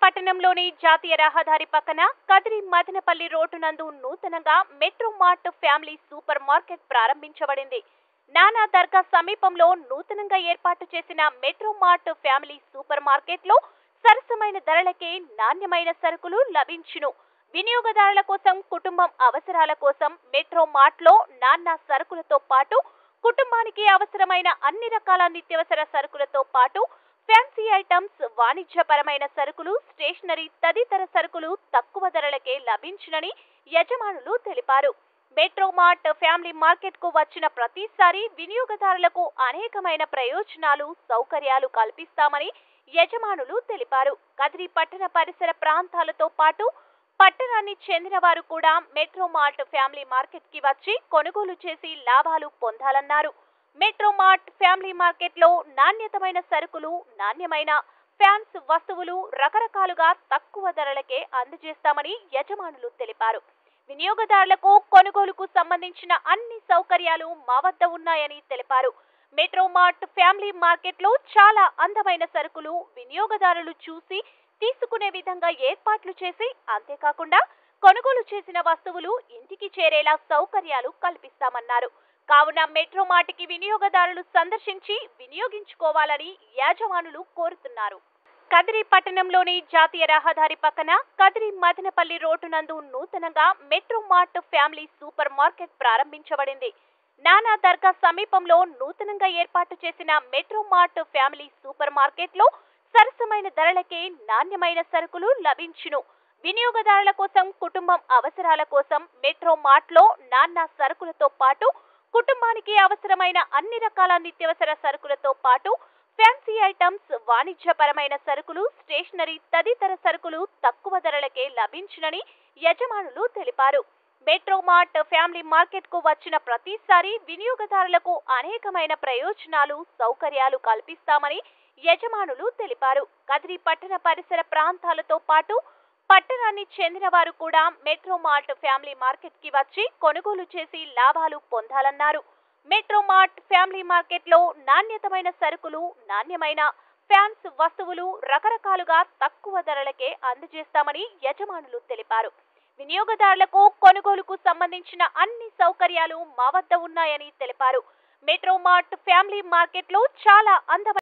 పట్టణంలోని జాతీయ రహదారి పక్కన కదిరి మదనపల్లి రోడ్డు నందు నూతనంగా metro mart family super market ప్రారంభించబడింది. నానా దర్గా సమీపంలో నూతనంగా ఏర్పాటు చేసిన మెట్రో మార్ట్ ఫ్యామిలీ సూపర్ మార్కెట్లో సరసమైన ధరలకే నాణ్యమైన సరుకులు లభించును. వినియోగదారుల కోసం, కుటుంబం అవసరాల కోసం మెట్రో మార్ట్లో నాన్న సరుకులతో పాటు కుటుంబానికి అవసరమైన అన్ని రకాల నిత్యావసర సరుకులతో పాటు ఫ్యాన్సీ ఐటమ్స్, వాణిజ్యపరమైన సరుకులు, స్టేషనరీ తదితర సరుకులు తక్కువ ధరలకే లభించునని యజమానులు తెలిపారు. మెట్రో మార్ట్ ఫ్యామిలీ మార్కెట్ కు వచ్చిన ప్రతిసారి వినియోగదారులకు అనేకమైన ప్రయోజనాలు, సౌకర్యాలు కల్పిస్తామని యజమానులు తెలిపారు. కదిరి పట్టణ పరిసర ప్రాంతాలతో పాటు పట్టణానికి చెందిన వారు కూడా మెట్రో మార్ట్ ఫ్యామిలీ మార్కెట్ కి వచ్చి కొనుగోలు చేసి లాభాలు పొందాలన్నారు. మెట్రో మార్ట్ ఫ్యామిలీ మార్కెట్ లో నాణ్యతమైన సరుకులు, నాణ్యమైన ఫ్యాన్స్ వస్తువులు రకరకాలుగా తక్కువ ధరలకే అందజేస్తామని యజమానులు తెలిపారు. వినియోగదారులకు కొనుగోలుకు సంబంధించిన అన్ని సౌకర్యాలు మా వద్ద ఉన్నాయని తెలిపారు. మెట్రో మార్ట్ ఫ్యామిలీ మార్కెట్ లో చాలా అందమైన సరుకులు వినియోగదారులు చూసి తీసుకునే విధంగా ఏర్పాట్లు చేసి, అంతేకాకుండా కొనుగోలు చేసిన వస్తువులు ఇంటికి చేరేలా సౌకర్యాలు కల్పిస్తామన్నారు. కావున మెట్రో మార్ట్ కి వినియోగదారులు సందర్శించి వినియోగించుకోవాలని యాజమానులు కోరుతున్నారు. కదిరి పట్టణంలోని జాతీయ రహదారి పక్కన కదిరి మదనపల్లి రోడ్డు నందు నూతనంగా metro mart family super market ప్రారంభించబడింది. నానా దర్గా సమీపంలో నూతనంగా ఏర్పాటు చేసిన metro mart family super market లో సరసమైన ధరలకే నాణ్యమైన సరుకులు లభించును. వినియోగదారుల కోసం, కుటుంబం అవసరాల కోసం మెట్రో మార్ట్ లో నాన్న సరుకులతో పాటు కుటుంబానికి అవసరమైన అన్ని రకాల నిత్యావసర సరుకులతో పాటు ఫ్యాన్సీ ఐటమ్స్, వాణిజ్యపరమైన సరుకులు, స్టేషనరీ తదితర సరుకులు తక్కువ ధరలకే లభించునని యజమానులు తెలిపారు. మెట్రో మార్ట్ ఫ్యామిలీ మార్కెట్ కు వచ్చిన ప్రతిసారి వినియోగదారులకు అనేకమైన ప్రయోజనాలు, సౌకర్యాలు కల్పిస్తామని యజమానులు తెలిపారు. కదిరి పట్టణ పరిసర ప్రాంతాలతో పాటు పట్టణానికి చెందిన వారు కూడా మెట్రో మార్ట్ ఫ్యామిలీ మార్కెట్ కి వచ్చి కొనుగోలు చేసి లాభాలు పొందాలన్నారు. మెట్రో మార్ట్ ఫ్యామిలీ మార్కెట్ లో నాణ్యతమైన సరుకులు, నాణ్యమైన ఫ్యాన్స్ వస్తువులు రకరకాలుగా తక్కువ ధరలకే అందజేస్తామని యజమానులు తెలిపారు. వినియోగదారులకు కొనుగోలుకు సంబంధించిన అన్ని సౌకర్యాలు మా వద్ద ఉన్నాయని తెలిపారు. మెట్రో మార్ట్ ఫ్యామిలీ మార్కెట్ లో చాలా అందమైన